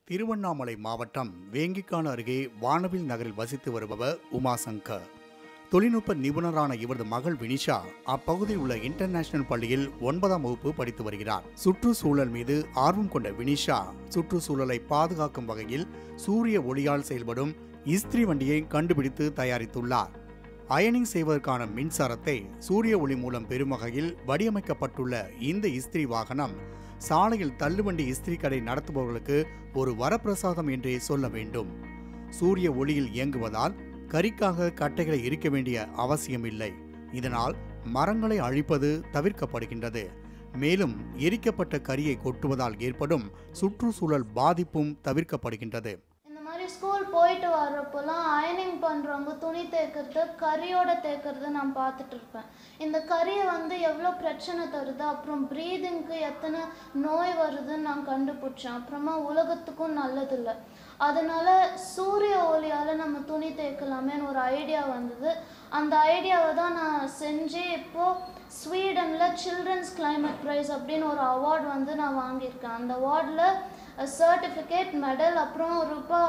திருவண்ணாமலை மாவட்டம் வேங்கிக்கான அருகே வானவில் நகரில் வசித்து வருபவர் உமாசங்கர். தொழில்நுட்ப நிபுணரான இவரது மகள் வினிஷா அப்பகுதியில் உள்ள இன்டர்நேஷனல் பள்ளியில் 9ஆம் வகுப்பு படித்து வருகிறார். சுற்றுச்சூழல் மீது ஆர்வம் கொண்ட வினிஷா சுற்றுச்சூழலை பாதுகாக்கும் வகையில் சூரிய ஒளியால் செயல்படும் இஸ்திரி வண்டியை கண்டுபிடித்து தயாரித்துள்ளார். அயனிங் செய்வதற்கான மின்சாரத்தை சூரிய ஒளி மூலம் பெறும் வகையில் வடிவமைக்கப்பட்டுள்ள இந்த இஸ்திரி வாகனம் சாலையில் தள்ளுவண்டி இஸ்திரி கடை நடத்துபவர்களுக்கு ஒரு வரப்பிரசாதம் என்றே சொல்ல வேண்டும். சூரிய ஒளியில் இயங்குவதால் கரிக்காக கட்டைகளை எரிக்க வேண்டிய அவசியமில்லை. இதனால் மரங்களை அழிப்பது தவிர்க்கப்படுகின்றது. மேலும் எரிக்கப்பட்ட கரியை கொட்டுவதால் ஏற்படும் சுற்றுச்சூழல் பாதிப்பும் தவிர்க்கப்படுகின்றது. ஸ்கூல் போயிட்டு வர்றப்போலாம் அயனிங் பண்ணுறவங்க துணி தேய்க்கிறது கரியோட தேய்க்கிறது நான் பார்த்துட்டு இருப்பேன். இந்த கரியை எவ்வளோ பிரச்சனை தருது, அப்புறம் ப்ரீதிங்க்கு எத்தனை நோய் வருதுன்னு நான் கண்டுபிடிச்சேன். அப்புறமா உலகத்துக்கும் நல்லதில்லை. அதனால சூரிய ஒளியால் நம்ம துணி தேய்க்கலாமேன்னு ஒரு ஐடியா வந்தது. அந்த ஐடியாவை தான் நான் செஞ்சு இப்போது ஸ்வீடனில் சில்ட்ரன்ஸ் கிளைமேட் ப்ரைஸ் அப்படின்னு ஒரு அவார்டு நான் வாங்கியிருக்கேன். அந்த அவார்டில் சர்டிஃபிகேட், மெடல், அப்புறம் ரூபாய்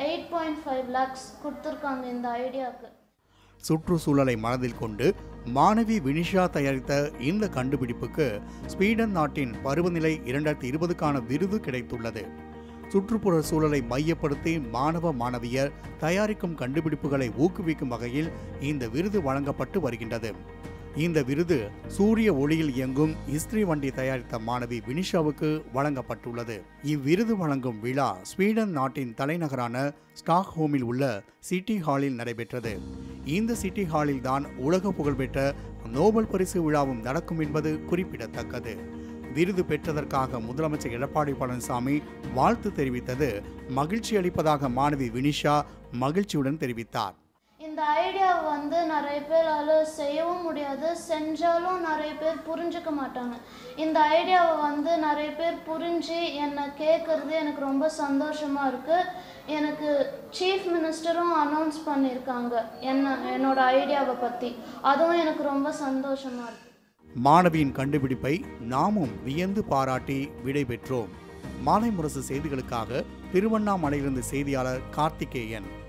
8.5 lakhs கொடுத்துருக்காங்க இந்த ஐடியாவுக்கு. சுற்றுச்சூழலை மனதில் கொண்டு மாணவி வினிஷா தயாரித்த இந்த கண்டுபிடிப்புக்கு ஸ்வீடன் நாட்டின் பருவநிலை 2020க்கான விருது கிடைத்துள்ளது. சுற்றுப்புற சூழலை மையப்படுத்தி மாணவ மாணவியர் தயாரிக்கும் கண்டுபிடிப்புகளை ஊக்குவிக்கும் வகையில் இந்த விருது வழங்கப்பட்டு வருகின்றது. இந்த விருது சூரிய ஒளியில் இயங்கும் இஸ்திரி வண்டி தயாரித்த மாணவி வினிஷாவுக்கு வழங்கப்பட்டுள்ளது. இவ்விருது வழங்கும் விழா ஸ்வீடன் நாட்டின் தலைநகரான ஸ்டாக்ஹோமில் உள்ள சிட்டி ஹாலில் நடைபெற்றது. இந்த சிட்டி ஹாலில் தான் உலக புகழ்பெற்ற நோபல் பரிசு விழாவும் நடக்கும் என்பது குறிப்பிடத்தக்கது. விருது பெற்றதற்காக முதலமைச்சர் எடப்பாடி பழனிசாமி வாழ்த்து தெரிவித்தது மகிழ்ச்சி அளிப்பதாக மாணவி வினிஷா மகிழ்ச்சியுடன் தெரிவித்தார். இந்த ஐடியாவை நிறைய பேரால் செய்யவும் முடியாது, செஞ்சாலும் நிறைய பேர் புரிஞ்சுக்க மாட்டாங்க. இந்த ஐடியாவை நிறைய பேர் புரிஞ்சு என்னை கேட்குறது எனக்கு ரொம்ப சந்தோஷமாக இருக்குது. எனக்கு சீஃப் மினிஸ்டரும் அனௌன்ஸ் பண்ணியிருக்காங்க என்னோட ஐடியாவை பற்றி. அதுவும் எனக்கு ரொம்ப சந்தோஷமாக இருக்குது. மாணவியின் கண்டுபிடிப்பை நாமும் வியந்து பாராட்டி விடைபெற்றோம். மாலை முரசு செய்திகளுக்காக திருவண்ணாமலையிலிருந்து செய்தியாளர் கார்த்திகேயன்.